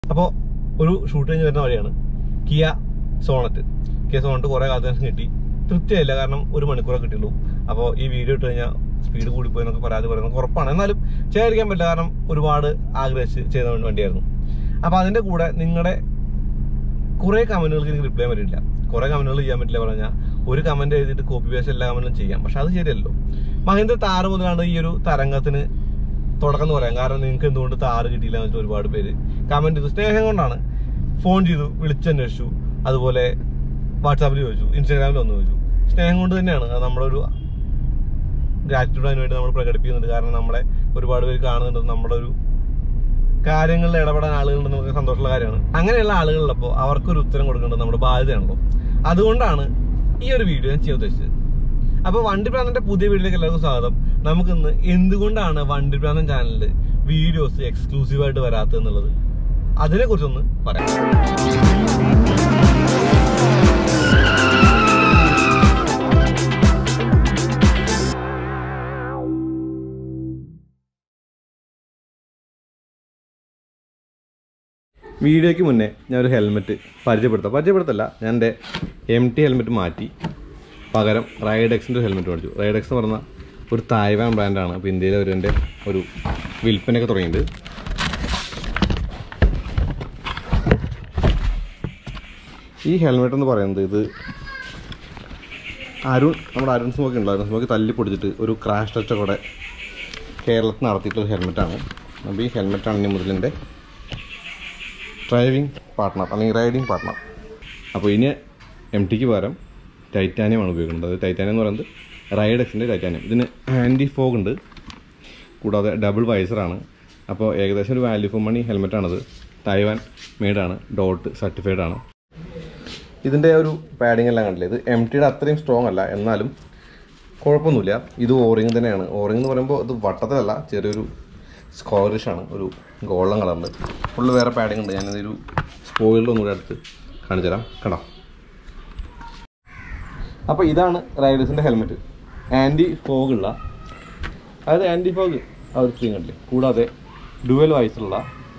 അപ്പോൾ ഒരു ഷൂട്ട് കഴിഞ്ഞ് വരുന്ന വഴിയാണ് കിയ സോണറ്റ്. കിയ സോണറ്റ് കുറേ കാലത്തിന് കിട്ടി, തൃപ്തിയായില്ല, കാരണം 1 മണിക്കൂറേ കിട്ടിയുള്ളൂ. അപ്പോൾ ഈ വീഡിയോ ഇട്ട് കഴിഞ്ഞാൽ സ്പീഡ് കൂടിപ്പോയി എന്നൊക്കെ പരാതി പറയുന്നത് ഉറപ്പാണ്. എന്നാലും ചെയ്യാതിരിക്കാൻ പറ്റില്ല, കാരണം ഒരുപാട് ആഗ്രഹിച്ച് ചെയ്ത വണ്ടിയായിരുന്നു. അപ്പോൾ അതിൻ്റെ കൂടെ നിങ്ങളുടെ കുറേ കമൻറ്റുകൾക്ക് എനിക്ക് റിപ്ലൈ പറ്റില്ല. കുറേ കമൻറ്റുകൾ ചെയ്യാൻ പറ്റില്ല പറഞ്ഞാൽ ഒരു കമൻറ്റ് എഴുതിയിട്ട് കോപ്പി പേസ്റ്റ് എല്ലാ കമൻറ്റും ചെയ്യാം, പക്ഷെ അത് ശരിയല്ലോ. മഹീന്ദ്ര താറ് മുതലാണ് ഈ ഒരു തരംഗത്തിന് തുടക്കം എന്ന് പറയാം. കാരണം നിങ്ങൾക്ക് എന്തുകൊണ്ട് താറ് കിട്ടിയില്ല എന്ന് വെച്ചാൽ ഒരുപാട് പേര് കമൻറ്റ് ചെയ്തു. സ്നേഹം കൊണ്ടാണ്. ഫോൺ ചെയ്തു, വിളിച്ചന്വേഷിച്ചു, അതുപോലെ വാട്സാപ്പിൽ ചോദിച്ചു, ഇൻസ്റ്റാഗ്രാമിൽ ഒന്ന് ചോദിച്ചു. സ്നേഹം കൊണ്ട് തന്നെയാണ്. അത് നമ്മുടെ ഒരു ഗ്രാറ്റിറ്റ്യൂഡ് അതിന് വേണ്ടി നമ്മൾ പ്രകടിപ്പിക്കുന്നുണ്ട്. കാരണം നമ്മളെ ഒരുപാട് പേര് കാണുന്നുണ്ട്, നമ്മുടെ ഒരു കാര്യങ്ങളിൽ ഇടപെടാൻ ആളുകളുണ്ടെന്ന് നമുക്ക് സന്തോഷമുള്ള കാര്യമാണ്. അങ്ങനെയുള്ള ആളുകളിലപ്പോൾ അവർക്കൊരു ഉത്തരം കൊടുക്കേണ്ടത് നമ്മുടെ ബാധ്യതയാണല്ലോ. അതുകൊണ്ടാണ് ഈ ഒരു വീഡിയോ ഞാൻ ചെയ്യാൻ ഉദ്ദേശിച്ചത്. അപ്പോൾ വണ്ടി പ്രാന്തന്റെ പുതിയ വീഡിയോയിലേക്ക് എല്ലാവർക്കും സ്വാഗതം. നമുക്കിന്ന് എന്തുകൊണ്ടാണ് വണ്ടി പ്രാന്തൻ ചാനലിൽ വീഡിയോസ് എക്സ്ക്ലൂസീവായിട്ട് വരാത്തത് എന്നുള്ളത് അതിനെ കുറിച്ചൊന്ന് പറയാം. വീഡിയോയ്ക്ക് മുന്നേ ഞാനൊരു ഹെൽമെറ്റ് പരിചയപ്പെടുത്തല്ല, ഞാൻ എൻ്റെ MT ഹെൽമെറ്റ് മാറ്റി പകരം റൈഡെക്സിൻ്റെ ഒരു ഹെൽമെറ്റ് മേടിച്ചു. റൈഡെക്സ് എന്ന് പറഞ്ഞാൽ ഒരു തായ്വാൻ ബ്രാൻഡാണ്. അപ്പോൾ ഇന്ത്യയിൽ അവരുടെ ഒരു വിൽപ്പനയൊക്കെ തുടങ്ങിയിട്ടുണ്ട്. ഈ ഹെൽമെറ്റ് എന്ന് പറയുന്നത് ഇത് നമ്മുടെ അരുൺ സ്മോക്കി ഉണ്ട്. അരുൺ സ്മോക്കി തല്ലി പൊടിച്ചിട്ട് ഒരു ക്രാഷ് ടെസ്റ്റ് കൂടെ കേരളത്തിൽ നടത്തിയിട്ടുള്ള ഹെൽമെറ്റാണ്. അപ്പോൾ ഈ ഹെൽമെറ്റാണ് ഇനി മുതൽ എൻ്റെ ഡ്രൈവിംഗ് പാർട്ട്ണർ അല്ലെങ്കിൽ റൈഡിങ് പാർട്ട്ണർ. അപ്പോൾ ഇനി MTക്ക് പകരം ടൈറ്റാനിയമാണ് ഉപയോഗിക്കുന്നത്. അത് ടൈറ്റാനിയം എന്ന് പറയുന്നത് റൈഡെക്സിൻ്റെ ടൈറ്റാനിയം. ഇതിന് ആൻറ്റി ഫോഗ് ഉണ്ട്, കൂടാതെ ഡബിൾ വൈസറാണ്. അപ്പോൾ ഏകദേശം ഒരു വാല്യൂ ഫോർ മണി ഹെൽമെറ്റാണത്. തായ്വാൻ മെയ്ഡാണ്, ഡോട്ട് സർട്ടിഫൈഡ് ആണ്. ഇതിൻ്റെ ഒരു പാഡിങ് എല്ലാം കണ്ടില്ലേ, ഇത് MTയുടെ അത്രയും സ്ട്രോങ് അല്ല, എന്നാലും കുഴപ്പമൊന്നുമില്ല. ഇത് ഓറിങ് തന്നെയാണ്. ഓറിങ് എന്ന് പറയുമ്പോൾ ഇത് വട്ടത്തിലല്ല, ചെറിയൊരു സ്കോറിഷാണ്, ഒരു ഗോൾഡൻ കളറുണ്ട്. ഫുള്ള് വേറെ പാഡിങ് ഉണ്ട്. ഞാനിതൊരു സ്പോയിലൊന്നുകൂടെ അടുത്ത് കാണിച്ചു തരാം, കണ്ടോ. അപ്പോൾ ഇതാണ് റൈഡേഴ്സിൻ്റെ ഹെൽമെറ്റ്, ആൻറ്റി ഫോഗുള്ള, അതായത് ആൻറ്റി ഫോഗ് ആ ഒരു സ്ക്രീൻ കണ്ടില്ലേ. കൂടാതെ ഡുവൽ വൈസുള്ള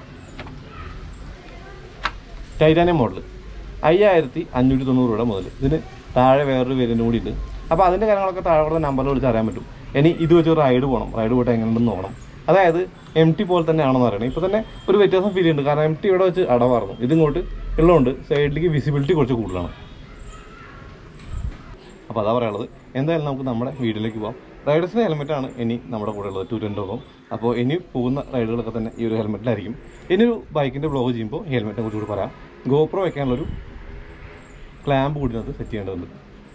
ടൈറ്റാനിയം മോഡൽ 5590 രൂപ മുതൽ. ഇതിന് താഴെ വേറൊരു വേരിയൻ്റ് കൂടി ഉണ്ട്. അപ്പോൾ അതിൻ്റെ കാര്യങ്ങളൊക്കെ താഴെ കൂടെ നമ്പറിൽ വിളിച്ച് അറിയാൻ പറ്റും. ഇനി ഇത് വെച്ച് റൈഡ് പോയിട്ട് എങ്ങനെയുണ്ടെന്ന് നോക്കണം. അതായത് MT പോലെ തന്നെ ആണെന്ന് പറയണം. ഇപ്പോൾ തന്നെ ഒരു വ്യത്യാസം ഫീൽ ചെയ്യുന്നുണ്ട്, കാരണം MT ഇവിടെ വെച്ച് അടവായിരുന്നു, ഇതിങ്ങോട്ട് ഉള്ളതുകൊണ്ട് സൈഡിലേക്ക് വിസിബിലിറ്റി കുറച്ച് കൂടുതലാണ്. അപ്പോൾ അതാ പറയാനുള്ളത്. എന്തായാലും നമുക്ക് നമ്മുടെ വീഡിയോയിലേക്ക് പോകാം. റൈഡേഴ്സിൻ്റെ ഹെൽമെറ്റാണ് ഇനി നമ്മുടെ കൂടെ ഉള്ളത്, 220. അപ്പോൾ ഇനി പോകുന്ന റൈഡുകളൊക്കെ തന്നെ ഈ ഒരു ഹെൽമെറ്റിലായിരിക്കും. ഇനിയൊരു ബൈക്കിൻ്റെ ബ്ലോഗ് ചെയ്യുമ്പോൾ ഈ ഹെൽമെറ്റിനെ കുറിച്ച് കൂടി പറയാം. GoPro വയ്ക്കാനുള്ളൊരു ക്ലാമ്പ് കൂടി നമുക്ക് സെറ്റ് ചെയ്യേണ്ടതുണ്ട്.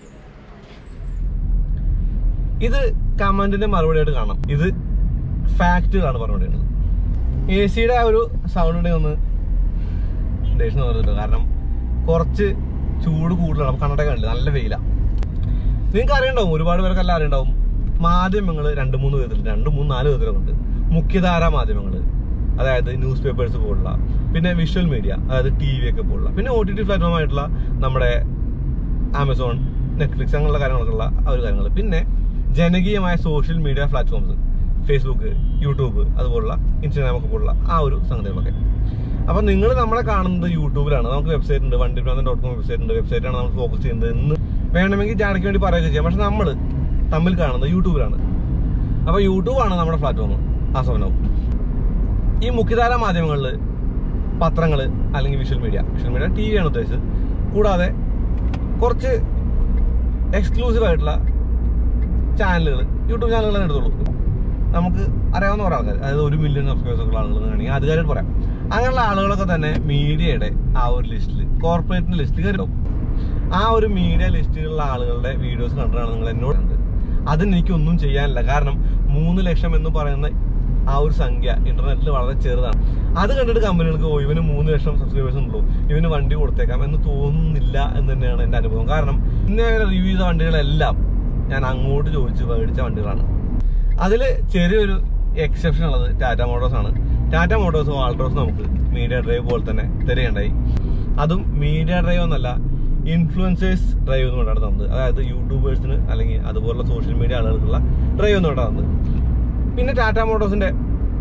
ഇത് കമൻറ്റിൻ്റെ മറുപടിയായിട്ട് കാണാം. ഇത് ഫാക്റ്റുകളാണ് പറഞ്ഞുകൊണ്ടിരുന്നത്. AC-യുടെ ആ ഒരു സൗണ്ട് ഉണ്ടെങ്കിൽ ഒന്ന് ദേഷ്യം തോന്നുന്നുണ്ട്, കാരണം കുറച്ച് ചൂട് കൂടുതലാണ്. അപ്പോൾ കണ്ണട കണ്ടില്ല, നല്ല വെയിലാണ്. നിങ്ങൾക്ക് അറിയണ്ടാവും, ഒരുപാട് പേർക്ക് എല്ലാം അറിയണ്ടാവും, മാധ്യമങ്ങൾ 2-3 വിധത്തിലുണ്ട്, 2-3-4 വിധത്തിലൊക്കെ ഉണ്ട്. മുഖ്യധാര മാധ്യമങ്ങൾ, അതായത് ന്യൂസ് പേപ്പേഴ്സ് പോലുള്ള, പിന്നെ വിഷ്വൽ മീഡിയ, അതായത് TV ഒക്കെ പോലുള്ള, പിന്നെ OTT പ്ലാറ്റ്ഫോമായിട്ടുള്ള നമ്മുടെ ആമസോൺ, നെറ്റ്ഫ്ലിക്സ് അങ്ങനെയുള്ള കാര്യങ്ങളൊക്കെ ഉള്ള ആ ഒരു കാര്യങ്ങൾ, പിന്നെ ജനകീയമായ social media platforms, Facebook, YouTube, അതുപോലുള്ള ഇൻസ്റ്റാഗ്രാം ഒക്കെ പോലുള്ള ആ ഒരു സംഗതികളൊക്കെ. അപ്പം നിങ്ങൾ നമ്മളെ കാണുന്നത് യൂട്യൂബിലാണ്. നമുക്ക് വെബ്സൈറ്റ് ഉണ്ട്, vandipraanthan.com വെബ്സൈറ്റ് ഉണ്ട്. വെബ്സൈറ്റാണ് നമ്മൾ ഫോക്കസ് ചെയ്യുന്നത് എന്ന് വേണമെങ്കിൽ ജാനയ്ക്ക് വേണ്ടി പറയുകയൊക്കെ ചെയ്യാം. പക്ഷെ നമ്മൾ തമ്മിൽ കാണുന്നത് യൂട്യൂബിലാണ്. അപ്പോൾ യൂട്യൂബാണ് നമ്മുടെ പ്ലാറ്റ്ഫോം ആസവനവും. ഈ മുഖ്യധാര മാധ്യമങ്ങളിൽ പത്രങ്ങൾ അല്ലെങ്കിൽ വിഷ്വൽ മീഡിയ TV ആണ് ഉദ്ദേശിച്ചത്. കൂടാതെ കുറച്ച് എക്സ്ക്ലൂസീവായിട്ടുള്ള ചാനലുകൾ, യൂട്യൂബ് ചാനലുകൾ എടുത്തോളൂ. നമുക്ക് അറിയാവുന്ന കുറേ ആൾക്കാർ, അതായത് 1 മില്യൺ സബ്സ്ക്രൈബേഴ്സുള്ള ആളുകൾ വേണമെങ്കിൽ അധികാരമായിട്ട് പറയാം. അങ്ങനെയുള്ള ആളുകളൊക്കെ തന്നെ മീഡിയയുടെ ആ ഒരു ലിസ്റ്റിൽ, കോർപ്പറേറ്റിൻ്റെ ലിസ്റ്റിൽ കയറിയിട്ടും ആ ഒരു മീഡിയ ലിസ്റ്റിലുള്ള ആളുകളുടെ വീഡിയോസ് കണ്ടിട്ടാണ് നിങ്ങൾ എന്നോട് കണ്ടത്. അതിന് എനിക്കൊന്നും ചെയ്യാനില്ല, കാരണം 3 ലക്ഷം എന്ന് പറയുന്ന ആ ഒരു സംഖ്യ ഇന്റർനെറ്റിൽ വളരെ ചെറുതാണ്. അത് കണ്ടിട്ട് കമ്പനികൾക്ക് ഇവന് 3 ലക്ഷം സബ്സ്ക്രൈബേഴ്സ് ഉള്ളൂ, ഇവന് വണ്ടി കൊടുത്തേക്കാം എന്ന് തോന്നുന്നില്ല എന്ന് തന്നെയാണ് എൻ്റെ അനുഭവം. കാരണം ഇന്നേ റിവ്യൂ ചെയ്ത വണ്ടികളെല്ലാം ഞാൻ അങ്ങോട്ട് ചോദിച്ച് മേടിച്ച വണ്ടികളാണ്. അതിൽ ചെറിയൊരു എക്സെപ്ഷൻ ഉള്ളത് ടാറ്റ മോട്ടോഴ്സ് ആണ്. ടാറ്റ മോട്ടോഴ്സും ആൾട്രോസും നമുക്ക് മീഡിയ ഡ്രൈവ് പോലെ തന്നെ തരികയുണ്ടായി. അതും മീഡിയ ഡ്രൈവ് എന്നല്ല, ഇൻഫ്ലുവൻസേഴ്സ് ഡ്രൈവ് എന്ന് കൊണ്ടാണ് തന്നത്. അതായത് യൂട്യൂബേഴ്സിന് അല്ലെങ്കിൽ അതുപോലുള്ള സോഷ്യൽ മീഡിയ ആളുകൾക്കുള്ള ഡ്രൈവ് എന്ന് കൊണ്ടാണ് തന്നത്. പിന്നെ ടാറ്റ മോട്ടോഴ്സിന്റെ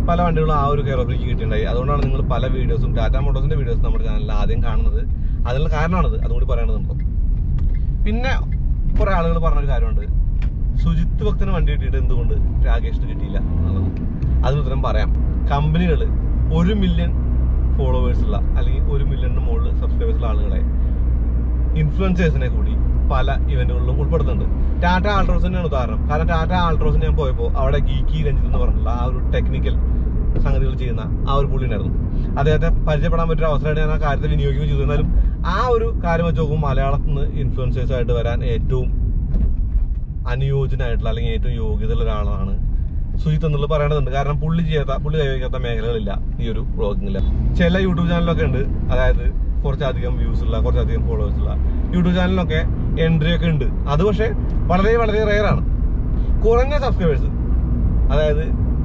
പല വണ്ടികളും ആ ഒരു കെയർ ഓഫ് എനിക്ക് കിട്ടിയിട്ടുണ്ടായി. അതുകൊണ്ടാണ് നിങ്ങൾ പല വീഡിയോസും ടാറ്റ മോട്ടോഴ്സിന്റെ വീഡിയോസ് നമ്മുടെ ചാനലിൽ ആദ്യം കാണുന്നത്. അതിനുള്ള കാരണമാണത്, അതുകൂടി പറയണതുണ്ടോ. പിന്നെ കുറെ ആളുകൾ പറഞ്ഞൊരു കാര്യമുണ്ട്, സുജിത്ത് ഭക്തന് വണ്ടി കിട്ടിയിട്ട് എന്തുകൊണ്ട് രാകേഷിന് കിട്ടിയില്ല എന്നുള്ളത്. അതിന് ഉത്തരം പറയാം. കമ്പനികൾ 1 മില്യൺ ഫോളോവേഴ്സുള്ള അല്ലെങ്കിൽ 1 മില്യണിന് മുകളിൽ സബ്സ്ക്രൈബേഴ്സുള്ള ആളുകളെ ഇൻഫ്ലുവൻസേഴ്സിനെ കൂടി പല ഇവന്റുകളിലും ഉൾപ്പെടുത്തുന്നുണ്ട്. ടാറ്റ ആൾട്രോസിന്റെയാണ് ഉദാഹരണം. കാരണം ടാറ്റ ആൾട്രോസിന് ഞാൻ പോയപ്പോൾ അവിടെ ഗീക്കി രഞ്ജിത്ത് എന്ന് പറഞ്ഞിട്ടുള്ള ആ ഒരു ടെക്നിക്കൽ സംഗതികൾ ചെയ്യുന്ന ആ ഒരു പുള്ളി ഉണ്ടായിരുന്നു. അദ്ദേഹത്തെ പരിചയപ്പെടാൻ പറ്റിയ അവസരമായിട്ട് ഞാൻ ആ കാര്യത്തെ വിനിയോഗിക്കുകയും ചെയ്തു. എന്നാലും ആ ഒരു കാര്യം വെച്ച് നോക്കുമ്പോൾ മലയാളത്തിൽ നിന്ന് ഇൻഫ്ലുവൻസേഴ്സ് ആയിട്ട് വരാൻ ഏറ്റവും അനുയോജ്യനായിട്ടുള്ള അല്ലെങ്കിൽ ഏറ്റവും യോഗ്യതയുള്ള ഒരാളാണ് സുജിത്ത് എന്നുള്ളത് പറയേണ്ടതുണ്ട്. കാരണം പുള്ളി കൈവയ്ക്കാത്ത മേഖലകളില്ല ഈ ഒരു വ്ളോഗിങ്ങില്ല. ചില യൂട്യൂബ് ചാനലൊക്കെ ഉണ്ട്, അതായത് കുറച്ചധികം വ്യൂസ് ഉള്ള കുറച്ചധികം ഫോളോവേഴ്സ് ഉള്ള യൂട്യൂബ് ചാനലിലൊക്കെ എൻട്രി ഒക്കെ ഉണ്ട്. അത് പക്ഷെ വളരെ വളരെ റെയർ ആണ്. കുറഞ്ഞ സബ്സ്ക്രൈബേഴ്സ്, അതായത്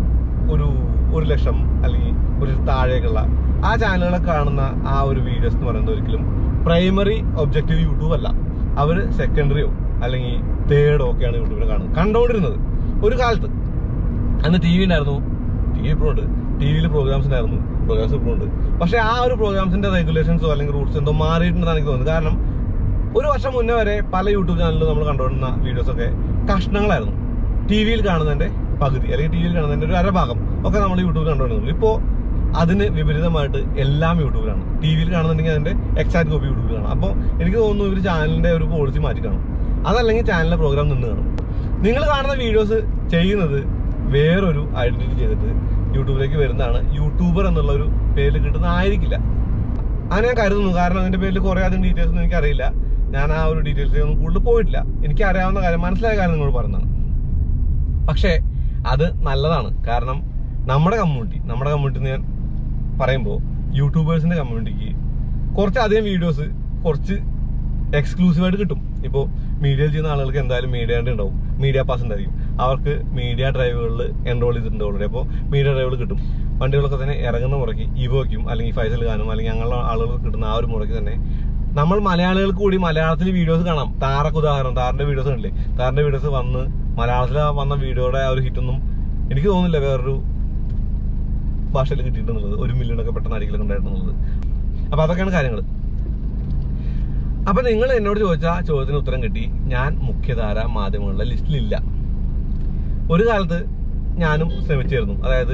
1 ലക്ഷം അല്ലെങ്കിൽ ഒരു താഴേക്കുള്ള ആ ചാനലുകളെ കാണുന്ന ആ ഒരു വീഡിയോസ് എന്ന് പറയുന്നത് ഒരിക്കലും പ്രൈമറി ഒബ്ജക്റ്റീവ് യൂട്യൂബ് അല്ല. അവർ സെക്കൻഡറിയോ അല്ലെങ്കിൽ തേർഡോ ഒക്കെയാണ് യൂട്യൂബിനെ കണ്ടുകൊണ്ടിരുന്നത് ഒരു കാലത്ത്. അന്ന് ടി വി ഉണ്ടായിരുന്നു, ടി വി ഇപ്പോഴുണ്ട്, ടി വിയിൽ പ്രോഗ്രാംസ് ഉണ്ടായിരുന്നു, പ്രോഗ്രാംസ് ഇപ്പോഴുണ്ട്. പക്ഷെ ആ ഒരു പ്രോഗ്രാംസിന്റെ റെഗുലേഷൻസോ അല്ലെങ്കിൽ റൂൾസ് എന്തോ മാറിയിട്ടുണ്ടെന്നാണ് എനിക്ക് തോന്നുന്നത്. കാരണം 1 വർഷം മുന്നേ വരെ പല യൂട്യൂബ് ചാനലിലും നമ്മൾ കണ്ടുകൊണ്ടിരുന്ന വീഡിയോസൊക്കെ കഷ്ണങ്ങളായിരുന്നു. ടി വിയിൽ കാണുന്നതിന്റെ പകുതി അല്ലെങ്കിൽ ടി വിയിൽ കാണുന്നതിന്റെ ഒരു അരഭാഗം ഒക്കെ നമ്മൾ യൂട്യൂബിൽ കണ്ടുകൊണ്ടിരുന്നു. ഇപ്പോൾ അതിന് വിപരീതമായിട്ട് എല്ലാം യൂട്യൂബിലാണ്. ടി വിയിൽ കാണുന്നുണ്ടെങ്കിൽ അതിന്റെ എക്സാക്ട് കോപ്പി യൂട്യൂബിൽ കാണാം. അപ്പോൾ എനിക്ക് തോന്നുന്നു ഇവർ ചാനലിന്റെ ഒരു പോളിസി മാറ്റി കാണും, അതല്ലെങ്കിൽ ചാനലിലെ പ്രോഗ്രാം നിന്ന് കാണും. നിങ്ങൾ കാണുന്ന വീഡിയോസ് ചെയ്യുന്നത് വേറൊരു ഐഡന്റിറ്റി ചെയ്തിട്ട് യൂട്യൂബിലേക്ക് വരുന്നതാണ്. യൂട്യൂബർ എന്നുള്ള ഒരു പേര് കിട്ടുന്നതായിരിക്കില്ല, അങ്ങനെ ഞാൻ കരുതുന്നു. കാരണം അതിന്റെ പേരിൽ കുറെ അധികം ഡീറ്റെയിൽസ് ഒന്നും എനിക്കറിയില്ല. ഞാൻ ആ ഒരു ഡീറ്റെയിൽസിലൊന്നും കൂടുതൽ പോയിട്ടില്ല. എനിക്ക് അറിയാവുന്ന കാര്യം, മനസ്സിലായ കാര്യം നിങ്ങളോട് പറഞ്ഞതാണ്. പക്ഷേ അത് നല്ലതാണ്. കാരണം നമ്മുടെ കമ്മ്യൂണിറ്റി ഞാൻ പറയുമ്പോൾ യൂട്യൂബേഴ്സിന്റെ കമ്മ്യൂണിറ്റിക്ക് കുറച്ചധികം വീഡിയോസ് കുറച്ച് എക്സ്ക്ലൂസീവായിട്ട് കിട്ടും. ഇപ്പോൾ മീഡിയ ചെയ്യുന്ന ആളുകൾക്ക് എന്തായാലും മീഡിയ ഉണ്ടാവും, മീഡിയ പാസ് ഉണ്ടായിരിക്കും. അവർക്ക് മീഡിയ ഡ്രൈവുകളിൽ എൻറോൾ ചെയ്തിട്ടുണ്ട് ഓൾറെഡി. അപ്പോൾ മീഡിയ ഡ്രൈവുകൾ കിട്ടും. വണ്ടികളൊക്കെ തന്നെ ഇറങ്ങുന്ന മുറയ്ക്ക് ഇവോയ്ക്കും അല്ലെങ്കിൽ ഫൈസൽ ഖാനും അല്ലെങ്കിൽ ഞങ്ങളുടെ ആളുകൾക്ക് കിട്ടുന്ന ആ ഒരു മുറയ്ക്ക് തന്നെ നമ്മൾ മലയാളികൾക്ക് കൂടി മലയാളത്തിൽ വീഡിയോസ് കാണാം. താറൊക്കെ ഉദാഹരണം, താറിന്റെ വീഡിയോസ് കണ്ടില്ലേ? താറിന്റെ വീഡിയോസ് വന്ന് മലയാളത്തിൽ വന്ന വീഡിയോയുടെ ആ ഒരു ഹിറ്റൊന്നും എനിക്ക് തോന്നുന്നില്ല വേറൊരു ഭാഷയിൽ കിട്ടിയിട്ടുള്ളത്. 1 മില്യണൊക്കെ പെട്ടെന്ന് അടിക്കലൊക്കെ ഉണ്ടായിട്ടുള്ളത്. അപ്പൊ അതൊക്കെയാണ് കാര്യങ്ങൾ. അപ്പൊ നിങ്ങൾ എന്നോട് ചോദിച്ച ചോദ്യത്തിന് ഉത്തരം കിട്ടി. ഞാൻ മുഖ്യധാര മാധ്യമങ്ങളുടെ ലിസ്റ്റിലില്ല. ഒരു കാലത്ത് ഞാനും ശ്രമിച്ചിരുന്നു. അതായത്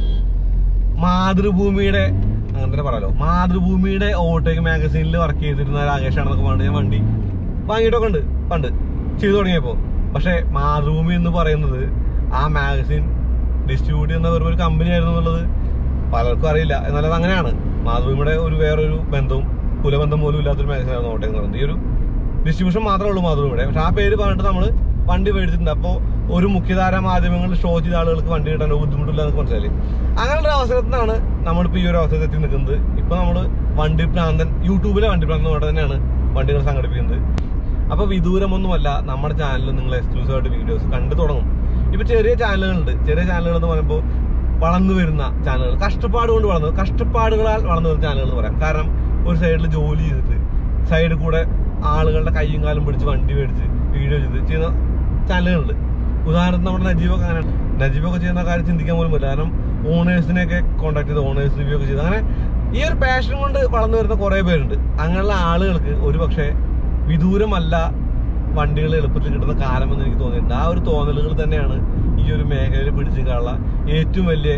മാതൃഭൂമിയുടെ, അങ്ങനെ തന്നെ പറയാലോ, മാതൃഭൂമിയുടെ ഓവർടേക്ക് മാഗസീനിൽ വർക്ക് ചെയ്തിരുന്ന രാകേഷാണെന്നൊക്കെ പറഞ്ഞിട്ട് ഞാൻ വണ്ടി വാങ്ങിയിട്ടൊക്കെ ഉണ്ട് പണ്ട് ചെയ്തു തുടങ്ങിയപ്പോ. പക്ഷെ മാതൃഭൂമി എന്ന് പറയുന്നത് ആ മാഗസീൻ ഡിസ്ട്രിബ്യൂട്ട് ചെയ്യുന്ന ഒരു കമ്പനി ആയിരുന്നു എന്നുള്ളത് പലർക്കും അറിയില്ല. എന്നാലും അത് അങ്ങനെയാണ്. മാതൃഭൂമിയുടെ വേറൊരു ബന്ധവും കുലബന്ധം പോലും ഇല്ലാത്തൊരു മാഗസീനായിരുന്നു ഓട്ടം എന്ന് പറയുന്നത്. ഈ ഒരു ഡിസ്ട്രിബ്യൂഷൻ മാത്രമേ ഉള്ളൂ മാതൃഭൂമിയുടെ. പക്ഷെ ആ പേര് പറഞ്ഞിട്ട് നമ്മൾ വണ്ടി മേടിച്ചിട്ടുണ്ട്. അപ്പോൾ ഒരു മുഖ്യധാര മാധ്യമങ്ങളിൽ ഷോ ചെയ്ത ആളുകൾക്ക് വണ്ടി കിട്ടാൻ ബുദ്ധിമുട്ടില്ല എന്നൊക്കെ മനസ്സിലായി. അങ്ങനെയുള്ള അവസരത്തിനാണ് നമ്മളിപ്പോൾ ഈ ഒരു അവസരത്തിൽ എത്തി നിൽക്കുന്നത്. ഇപ്പൊ നമ്മൾ വണ്ടി പ്രാന്തൻ, യൂട്യൂബിലെ വണ്ടി പ്രാന്തൻ കൊണ്ട് തന്നെയാണ് വണ്ടികൾ സംഘടിപ്പിക്കുന്നത്. അപ്പൊ വിദൂരമൊന്നുമല്ല, നമ്മുടെ ചാനലിൽ നിങ്ങൾ എക്സ്ക്ലൂസീവ് ആയിട്ട് വീഡിയോസ് കണ്ടു തുടങ്ങും. ഇപ്പൊ ചെറിയ ചാനലുകളുണ്ട്. ചെറിയ ചാനലുകൾ എന്ന് പറയുമ്പോൾ വളർന്നു വരുന്ന ചാനലുകൾ, കഷ്ടപ്പാടുകളാൽ വളർന്നു വരുന്ന ചാനലുകൾ എന്ന് പറയാം. കാരണം ഒരു സൈഡിൽ ജോലി ചെയ്തിട്ട് സൈഡിൽ കൂടെ ആളുകളുടെ കയ്യും കാലും പിടിച്ച് വണ്ടി മേടിച്ച് വീഡിയോ ചെയ്യുന്ന ചാനലുകളുണ്ട്. ഉദാഹരണത്തിന് നമ്മുടെ നജീബൊക്കെ അങ്ങനെയാണ്. നജീബൊക്കെ ചെയ്യുന്ന കാര്യം ചിന്തിക്കാൻ പോലും പറ്റില്ല. കാരണം ഓണേഴ്സിനെയൊക്കെ കോൺടാക്ട് ചെയ്ത് ഓണേഴ്സ് റിവ്യൂ ഒക്കെ ചെയ്ത് അങ്ങനെ ഈ ഒരു പാഷൻ കൊണ്ട് വളർന്നു വരുന്ന കുറെ പേരുണ്ട്. അങ്ങനെയുള്ള ആളുകൾക്ക് ഒരു പക്ഷേ വിദൂരമല്ല വണ്ടികൾ എളുപ്പത്തിൽ കിട്ടുന്ന കാലമെന്ന് എനിക്ക് തോന്നിയിട്ടുണ്ട്. ആ ഒരു തോന്നലുകൾ തന്നെയാണ് ഈ ഒരു മേഖലയിൽ പിടിച്ചിട്ടുള്ള ഏറ്റവും വലിയ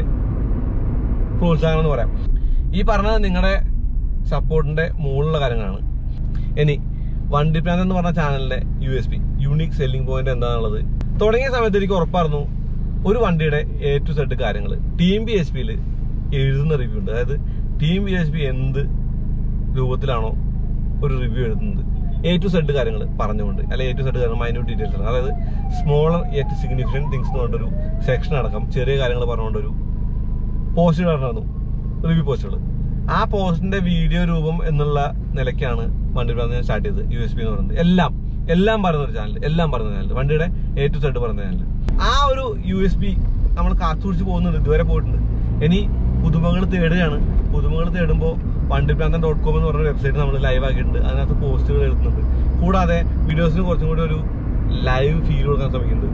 പ്രോത്സാഹനം എന്ന് പറയാം. ഈ പറഞ്ഞത് നിങ്ങളുടെ സപ്പോർട്ടിന്റെ മുകളിലുള്ള കാര്യങ്ങളാണ്. ഇനി വണ്ടി പ്രാന്തൻ എന്ന് പറഞ്ഞ ചാനലിന്റെ USP, യൂണിക് സെല്ലിംഗ് പോയിന്റ് എന്താണുള്ളത് തുടങ്ങിയ സമയത്ത് എനിക്ക് ഉറപ്പായിരുന്നു ഒരു വണ്ടിയുടെ A to Z കാര്യങ്ങൾ ടീം BSPയിൽ എഴുതുന്ന റിവ്യൂ ഉണ്ട്. അതായത് ടീം BSP എന്ത് രൂപത്തിലാണോ ഒരു റിവ്യൂ എഴുതുന്നത്, A to Z കാര്യങ്ങൾ പറഞ്ഞുകൊണ്ട്, അല്ലെങ്കിൽ A to Z കാര്യങ്ങൾ മൈന്യൂട്ട് ഡീറ്റെയിൽസ് ആണ്. അതായത് സ്മോളർ യെറ്റ് സിഗ്നിഫിക്കന്റ് തിങ്സ് എന്ന് പറഞ്ഞൊരു സെക്ഷൻ അടക്കം ചെറിയ കാര്യങ്ങൾ പറഞ്ഞുകൊണ്ടൊരു പോസ്റ്റുകൾ നടന്നു, റിവ്യൂ പോസ്റ്റുകൾ. ആ പോസ്റ്റിന്റെ വീഡിയോ രൂപം എന്നുള്ള നിലയ്ക്കാണ് വണ്ടി പ്രാന്തൻ സ്റ്റാർട്ട് ചെയ്തത്. USP എന്ന് പറയുന്നത് എല്ലാം പറയുന്ന ഒരു ചാനൽ, വണ്ടിയുടെ A to Z പറയുന്ന ചാനൽ. ആ ഒരു USP നമ്മൾ കാത്തുസൂക്ഷിച്ച് പോകുന്നുണ്ട്, ഇതുവരെ പോയിട്ടുണ്ട്. ഇനി പുതുമകൾ തേടുകയാണ്. പുതുമകൾ തേടുമ്പോൾ വണ്ടിപ്രാന്തൻ.com എന്ന് പറഞ്ഞ വെബ്സൈറ്റ് നമ്മൾ ലൈവ് ആക്കിയിട്ടുണ്ട്. അതിനകത്ത് പോസ്റ്റുകൾ എഴുതുന്നുണ്ട്. കൂടാതെ വീഡിയോസിന് കുറച്ചും കൂടി ഒരു ലൈവ് ഫീൽ കൊടുക്കാൻ ശ്രമിക്കുന്നുണ്ട്.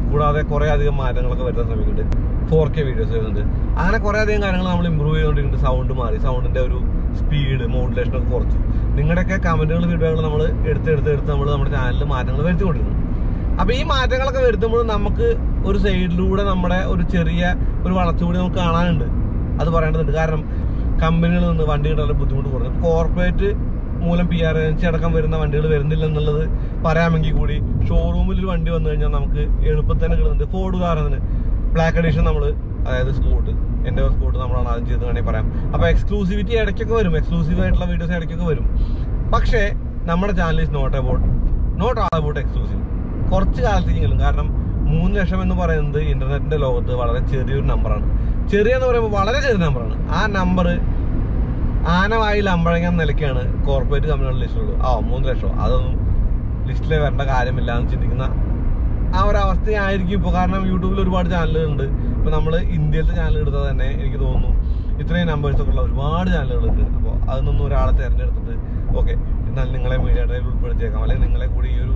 കൂടാതെ കുറേ അധികം മാറ്റങ്ങളൊക്കെ വരുത്താൻ ശ്രമിക്കുന്നുണ്ട്. 4K വീഡിയോസ് വരുന്നുണ്ട്. അങ്ങനെ കുറേ അധികം കാര്യങ്ങൾ നമ്മൾ ഇമ്പ്രൂവ് ചെയ്തുകൊണ്ടിരിക്കുന്നുണ്ട്. സൗണ്ട് മാറി, സൗണ്ടിന്റെ ഒരു സ്പീഡ്, മോഡുലേഷൻ ഒക്കെ കുറച്ചു. നിങ്ങളുടെയൊക്കെ കമന്റുകൾ, ഫീഡ്ബാക്കുകൾ നമ്മൾ എടുത്ത് നമ്മൾ നമ്മുടെ ചാനലിൽ മാറ്റങ്ങൾ വരുത്തിക്കൊണ്ടിരുന്നു. അപ്പൊ ഈ മാറ്റങ്ങളൊക്കെ വരുത്തുമ്പോൾ നമുക്ക് ഒരു സൈഡിലൂടെ നമ്മുടെ ഒരു ചെറിയ ഒരു വളർച്ചകൂടി നമുക്ക് കാണാനുണ്ട്. അത് പറയേണ്ടതുണ്ട്. കാരണം കമ്പനികളിൽ നിന്ന് വണ്ടി കിട്ടാൻ ബുദ്ധിമുട്ട് കുറഞ്ഞു. കോർപ്പറേറ്റ് മൂലം PR ഏജൻസി അടക്കം വരുന്ന വണ്ടികൾ വരുന്നില്ല എന്നുള്ളത് പറയാമെങ്കിൽ കൂടി ഷോറൂമിൽ ഒരു വണ്ടി വന്നു കഴിഞ്ഞാൽ നമുക്ക് എളുപ്പത്തിൽ തന്നെ കിട്ടുന്നുണ്ട്. ഫോർഡ് ഉദാഹരണത്തിന് ബ്ലാക്ക് എഡിഷൻ നമ്മൾ, അതായത് സ്കൂട്ട്, എൻ്റെ സ്കൂട്ട് നമ്മളാണ് ആദ്യം ചെയ്ത് വേണമെങ്കിൽ പറയാം. അപ്പൊ എക്സ്ക്ലൂസിവിറ്റി ഇടയ്ക്കൊക്കെ വരും, എക്സ്ക്ലൂസീവ് ആയിട്ടുള്ള വീഡിയോസ് ഇടയ്ക്കൊക്കെ വരും. പക്ഷേ നമ്മുടെ channel is not all about exclusive. കുറച്ച് കാലത്തേക്കെങ്കിലും, കാരണം 3 ലക്ഷം എന്ന് പറയുന്നത് ഇന്റർനെറ്റിന്റെ ലോകത്ത് വളരെ ചെറിയൊരു നമ്പറാണ്. ചെറിയെന്ന് പറയുമ്പോൾ വളരെ ചെറിയ നമ്പറാണ്. ആ നമ്പർ ആനവായിൽ അമ്പഴങ്ങ നിലയ്ക്കാണ് കോർപ്പറേറ്റ് കമ്പനികളുടെ ലിസ്റ്റുള്ളൂ. 3 ലക്ഷം അതൊന്നും ലിസ്റ്റിലെ വരേണ്ട കാര്യമില്ല എന്ന് ചിന്തിക്കുന്ന ആ ഒരു അവസ്ഥയായിരിക്കും ഇപ്പോൾ. കാരണം യൂട്യൂബിൽ ഒരുപാട് ചാനലുകളുണ്ട്. ഇപ്പൊ നമ്മൾ ഇന്ത്യയിലത്തെ ചാനൽ എടുത്താൽ തന്നെ എനിക്ക് തോന്നുന്നു ഇത്രയും നമ്പേഴ്സൊക്കെ ഉള്ള ഒരുപാട് ചാനലുകളുണ്ട്. അപ്പോൾ അതിനൊന്നും ഒരാളെ തിരഞ്ഞെടുത്തിട്ട് ഓക്കെ എന്നാൽ നിങ്ങളെ മീഡിയ ഡ്രൈവിൽ ഉൾപ്പെടുത്തിയേക്കാം, അല്ലെങ്കിൽ നിങ്ങളെ കൂടി ഈ ഒരു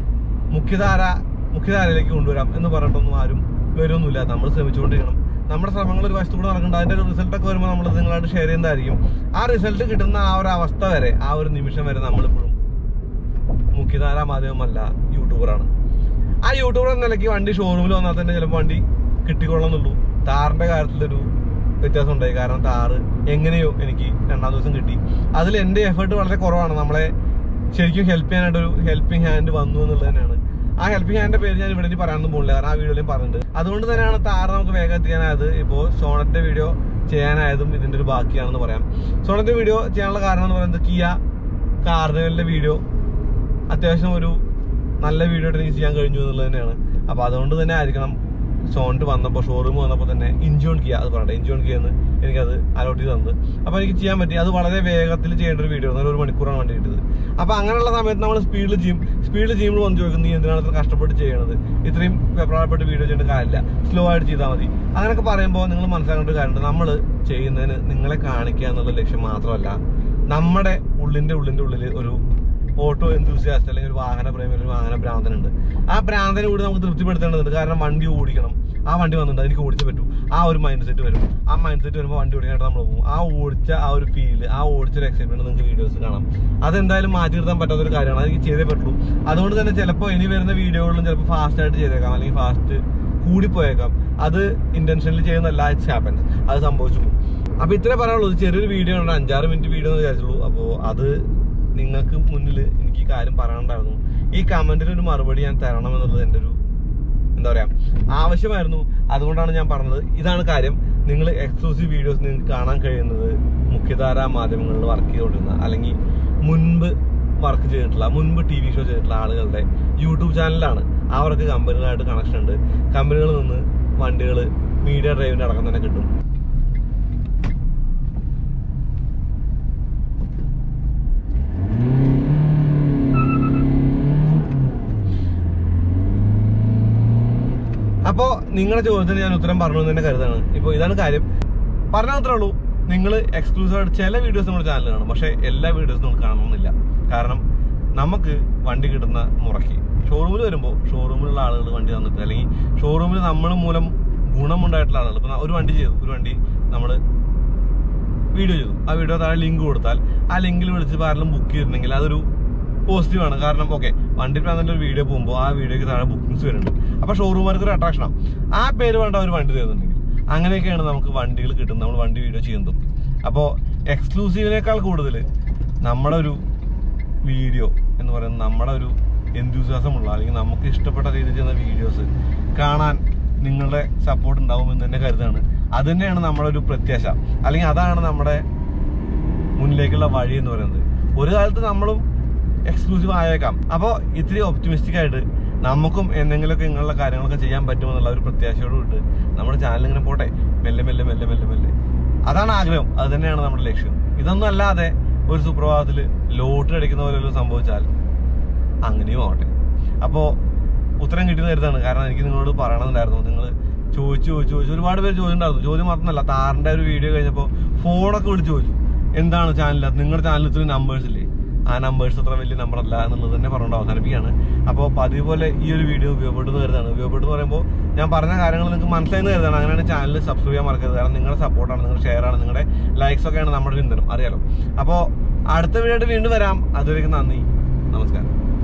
മുഖ്യധാരയിലേക്ക് കൊണ്ടുവരാം എന്ന് പറഞ്ഞിട്ടൊന്നും ആരും വരുമൊന്നുമില്ല. നമ്മൾ ശ്രമിച്ചുകൊണ്ടിരിക്കണം. നമ്മുടെ ശ്രമങ്ങൾ ഒരു വശത്തു കൂടെ നടക്കുന്നുണ്ട്. അതിന്റെ ഒരു റിസൾട്ടൊക്കെ വരുമ്പോൾ നമ്മൾ നിങ്ങളായിട്ട് ഷെയർ ചെയ്യുന്നതായിരിക്കും. ആ റിസൾട്ട് കിട്ടുന്ന ആ ഒരു അവസ്ഥ വരെ, ആ ഒരു നിമിഷം വരെ നമ്മളിപ്പോഴും മുഖ്യധാരാ മാധ്യമമല്ല, യൂട്യൂബറാണ്. ആ യൂട്യൂബർ എന്ന നിലയ്ക്ക് വണ്ടി ഷോറൂമിൽ വന്നാൽ തന്നെ ചിലപ്പോൾ വണ്ടി കിട്ടിക്കൊള്ളുന്നുള്ളൂ. താറിന്റെ കാര്യത്തിലൊരു വ്യത്യാസം ഉണ്ടായി. കാരണം താറ് എങ്ങനെയോ എനിക്ക് 2ാം ദിവസം കിട്ടി. അതിൽ എൻ്റെ എഫേർട്ട് വളരെ കുറവാണ്. നമ്മളെ ശരിക്കും ഹെൽപ്പ് ചെയ്യാനായിട്ടൊരു ഹെൽപ്പിംഗ് ഹാൻഡ് വന്നു എന്നുള്ളത് തന്നെയാണ്. ആ ഹെൽപ്പിംഗ് ഹാൻഡിന്റെ പേര് ഞാൻ ഇവിടെ പറയാനൊന്നും പോകുന്നില്ല, കാരണം ആ വീഡിയോയിലും പറഞ്ഞിട്ടുണ്ട്. അതുകൊണ്ട് തന്നെയാണ് താറ് നമുക്ക് വേഗം എത്തിക്കാനായത്. ഇപ്പോൾ സോണറ്റിന്റെ വീഡിയോ ചെയ്യാനായതും ഇതിന്റെ ഒരു ബാക്കിയാണെന്ന് പറയാം. സോണറ്റിന്റെ വീഡിയോ ചെയ്യാനുള്ള കാരണം എന്ന് പറയുന്നത് കിയ കാർണിവലിന്റെ വീഡിയോ അത്യാവശ്യം ഒരു നല്ല വീഡിയോ എനിക്ക് ചെയ്യാൻ കഴിഞ്ഞു എന്നുള്ളത് തന്നെയാണ്. അപ്പൊ അതുകൊണ്ട് തന്നെ ആയിരിക്കണം സോണറ്റ് വന്നപ്പോൾ, ഷോറൂം വന്നപ്പോൾ തന്നെ ഇഞ്ചോൺ കിയ, അത് പറയട്ടെ, ഇഞ്ചോൺ കിയ എന്ന് എനിക്കത് അലോട്ട് ചെയ്ത് തന്നത്. അപ്പൊ എനിക്ക് ചെയ്യാൻ പറ്റി. അത് വളരെ വേഗത്തിൽ ചെയ്യേണ്ട ഒരു വീഡിയോ, 1 മണിക്കൂറാണ് വണ്ടി കിട്ടിയത്. അപ്പൊ അങ്ങനെയുള്ള സമയത്ത് നമ്മൾ സ്പീഡിൽ ചെയ്യുമ്പോൾ വന്ന് ചോദിക്കും, നീ എന്തിനാണ് ഇത്ര കഷ്ടപ്പെട്ട് ചെയ്യണത്, ഇത്രയും വെപ്രാളപ്പെട്ട് വീഡിയോ ചെയ്യേണ്ട കാര്യമില്ല, സ്ലോ ആയിട്ട് ചെയ്താൽ മതി. അങ്ങനെയൊക്കെ പറയുമ്പോൾ നിങ്ങൾ മനസ്സിലാക്കേണ്ട ഒരു കാര്യമുണ്ട്. നമ്മൾ ചെയ്യുന്നതിന് നിങ്ങളെ കാണിക്കുക എന്നുള്ള ലക്ഷ്യം മാത്രമല്ല, നമ്മുടെ ഉള്ളിന്റെ ഉള്ളിൽ ഒരു ഓട്ടോ എന്തൂസിയാസ്റ്റ് അല്ലെങ്കിൽ ഒരു വാഹന പ്രേമി, ഒരു വാഹന ഭ്രാന്തനുണ്ട്. ആ ഭ്രാന്തനെ കൂടി നമുക്ക് തൃപ്തിപ്പെടുത്തേണ്ടതുണ്ട്. കാരണം വണ്ടി ഓടിക്കണം, ആ വണ്ടി വന്നിട്ടുണ്ട്, എനിക്ക് ഓടിച്ചേ പറ്റൂ, ആ ഒരു മൈൻഡ് സെറ്റ് വരും. ആ മൈൻഡ് സെറ്റ് വരുമ്പോൾ വണ്ടി ഓടിക്കാനായിട്ട് നമ്മൾ പോകും. ആ ഓടിച്ച ആ ഒരു ഫീല്, ആ ഓടിച്ചൊരു എക്സൈറ്റ്മെന്റ് നിങ്ങൾക്ക് വീഡിയോസ് കാണാം. അതെന്തായാലും മാറ്റി നിർത്താൻ പറ്റാത്തൊരു കാര്യമാണ്. അതെനിക്ക് ചെയ്തേ പറ്റുള്ളൂ. അതുകൊണ്ട് തന്നെ ചിലപ്പോൾ ഇനി വരുന്ന വീഡിയോകളിലും ചിലപ്പോൾ ഫാസ്റ്റ് ആയിട്ട് ചെയ്തേക്കാം, അല്ലെങ്കിൽ ഫാസ്റ്റ് കൂടിപ്പോയേക്കാം. അത് ഇന്റൻഷനിൽ ചെയ്യുന്നതല്ല, ഇറ്റ്സ് ഹാപ്പൻസ്, അത് സംഭവിച്ചു. അപ്പൊ ഇത്രേ പറയാനുള്ളൂ. ചെറിയൊരു വീഡിയോ ഉണ്ട്, 5-6 മിനിറ്റ് വീഡിയോ എന്ന് വിചാരിച്ചുള്ളൂ. അപ്പോൾ അത് നിങ്ങൾക്ക് മുന്നിൽ എനിക്ക് ഈ കാര്യം പറയാനുണ്ടായിരുന്നു. ഈ കമന്റിന് ഒരു മറുപടി ഞാൻ തരണം എന്നുള്ളത് എൻ്റെ ഒരു എന്താ പറയാ ആവശ്യമായിരുന്നു. അതുകൊണ്ടാണ് ഞാൻ പറഞ്ഞത്. ഇതാണ് കാര്യം. നിങ്ങൾ എക്സ്ക്ലൂസീവ് വീഡിയോസ് നിങ്ങൾക്ക് കാണാൻ കഴിയുന്നത് മുഖ്യധാരാ മാധ്യമങ്ങളിൽ വർക്ക് ചെയ്തുകൊണ്ടിരുന്ന, അല്ലെങ്കിൽ മുൻപ് വർക്ക് ചെയ്തിട്ടുള്ള, മുൻപ് TV ഷോ ചെയ്തിട്ടുള്ള ആളുകളുടെ യൂട്യൂബ് ചാനലിലാണ്. അവർക്ക് കമ്പനികളായിട്ട് കണക്ഷൻ ഉണ്ട്. കമ്പനികളിൽ നിന്ന് വണ്ടികൾ മീഡിയ ഡ്രൈവിന്റെ അടക്കം തന്നെ കിട്ടും. അപ്പോൾ നിങ്ങളുടെ ചോദ്യത്തിന് ഞാൻ ഉത്തരം പറഞ്ഞു എന്ന് തന്നെ കരുതാണ്. ഇപ്പോൾ ഇതാണ് കാര്യം. പറഞ്ഞാൽ അത്രേ ഉള്ളൂ. നിങ്ങൾ എക്സ്ക്ലൂസീവ് ആയിട്ട് ചില വീഡിയോസ് നമ്മുടെ ചാനൽ കാണും, പക്ഷേ എല്ലാ വീഡിയോസും നമുക്ക് കാണണമെന്നില്ല. കാരണം നമുക്ക് വണ്ടി കിട്ടുന്ന മുറയ്ക്ക് ഷോറൂമിൽ വരുമ്പോൾ ഷോറൂമിലുള്ള ആളുകൾ വണ്ടി തന്നിട്ട്, അല്ലെങ്കിൽ ഷോറൂമിൽ നമ്മൾ മൂലം ഗുണമുണ്ടായിട്ടുള്ള ആളുകൾ, ഇപ്പം ഒരു വണ്ടി നമ്മൾ വീഡിയോ ചെയ്തു, ആ വീഡിയോ താഴെ ലിങ്ക് കൊടുത്താൽ ആ ലിങ്കിൽ വിളിച്ച് ആരെങ്കിലും ബുക്ക് ചെയ്തിട്ടുണ്ടെങ്കിൽ അതൊരു പോസിറ്റീവാണ്. കാരണം ഓക്കെ, വണ്ടി പ്ലാനിന്റെ ഒരു വീഡിയോ പോകുമ്പോൾ ആ വീഡിയോക്ക് താഴെ ബുക്കിംഗ്സ് വരുന്നുണ്ട്. അപ്പൊ ഷോറൂമുകാർക്ക് ഒരു അട്രാക്ഷനാണ്. ആ പേര് വേണ്ട ഒരു വണ്ടി തരുന്നുണ്ടെങ്കിൽ. അങ്ങനെയൊക്കെയാണ് നമുക്ക് വണ്ടികൾ കിട്ടുന്നത്, നമ്മൾ വണ്ടി വീഡിയോ ചെയ്യുന്നതും. അപ്പോൾ എക്സ്ക്ലൂസീവിനേക്കാൾ കൂടുതൽ നമ്മുടെ ഒരു വീഡിയോ എന്ന് പറയുന്നത് നമ്മുടെ ഒരു എന്തൂസിയാസമുള്ള, അല്ലെങ്കിൽ നമുക്ക് ഇഷ്ടപ്പെട്ട രീതിയിൽ ചെയ്യുന്ന വീഡിയോസ് കാണാൻ നിങ്ങളുടെ സപ്പോർട്ട് ഉണ്ടാവുമെന്ന് തന്നെ കരുതാണ്. അത് തന്നെയാണ് നമ്മുടെ ഒരു പ്രത്യാശ, അല്ലെങ്കിൽ അതാണ് നമ്മുടെ മുന്നിലേക്കുള്ള വഴി എന്ന് പറയുന്നത്. ഒരു കാലത്ത് നമ്മളും എക്സ്ക്ലൂസീവ് ആയേക്കാം. അപ്പോൾ ഇത്തിരി ഒപ്റ്റിമിസ്റ്റിക് ആയിട്ട് നമുക്കും എന്തെങ്കിലുമൊക്കെ ഇങ്ങനെയുള്ള കാര്യങ്ങളൊക്കെ ചെയ്യാൻ പറ്റുമെന്നുള്ള ഒരു പ്രത്യാശയോടുകൂടി നമ്മുടെ ചാനൽ ഇങ്ങനെ പോട്ടെ, മെല്ലെ മെല്ലെ മെല്ലെ മെല്ലെ മെല്ലെ. അതാണ് ആഗ്രഹം, അത് തന്നെയാണ് നമ്മുടെ ലക്ഷ്യം. ഇതൊന്നും അല്ലാതെ ഒരു സുപ്രഭാതത്തിൽ ലോട്ടറി അടിക്കുന്ന പോലെ സംഭവിച്ചാൽ അങ്ങനെയും ആവട്ടെ. അപ്പോൾ ഉത്തരം കിട്ടുന്ന കരുതാണ്. കാരണം എനിക്ക് നിങ്ങളോട് പറയണമെന്നുണ്ടായിരുന്നു. നിങ്ങൾ ചോദിച്ചു ഒരുപാട് പേര് ചോദിച്ചിട്ടുണ്ടായിരുന്നു. ചോദ്യം മാത്രമല്ല, താറിന്റെ ഒരു വീഡിയോ കഴിഞ്ഞപ്പോൾ ഫോണൊക്കെ വിളിച്ച് ചോദിച്ചു, എന്താണ് ചാനലിൽ, നിങ്ങളുടെ ചാനലിൽ ഇത്രയും നമ്പേഴ്സ് ഇല്ലേ, ആ നമ്പേഴ്സ് അത്ര വലിയ നമ്പർ അല്ല എന്നുള്ളത് തന്നെ പറഞ്ഞുകൊണ്ട് അവസാനിപ്പിക്കുകയാണ്. അപ്പോൾ പതിവ് പോലെ ഈ ഒരു വീഡിയോ ഉപയോഗപ്പെടുന്നു കരുതാണ്. ഉപയോഗപ്പെടുന്നു പറയുമ്പോൾ ഞാൻ പറഞ്ഞ കാര്യങ്ങൾ നിങ്ങൾക്ക് മനസ്സിലായെന്ന് കരുതാണ്. അങ്ങനെയാണ് ചാനൽ സബ്സ്ക്രൈബ് ചെയ്യാൻ മറക്കരുത്. കാരണം നിങ്ങളുടെ സപ്പോർട്ടാണ്, നിങ്ങളുടെ ഷെയറാണ്, നിങ്ങളുടെ ലൈക്സ് ഒക്കെയാണ് നമ്മുടെ ഒരു ഇന്ധനം, അറിയാലോ. അപ്പോൾ അടുത്ത വീഡിയോ ആയിട്ട് വീണ്ടും വരാം. അതുവരേക്കും നന്ദി, നമസ്കാരം.